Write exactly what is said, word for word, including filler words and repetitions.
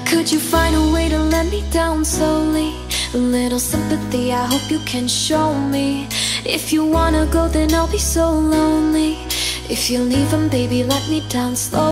Could you find a way to let me down slowly? A little sympathy, I hope you can show me. If you wanna go, then I'll be so lonely. If you're leaving, baby, let me down slowly.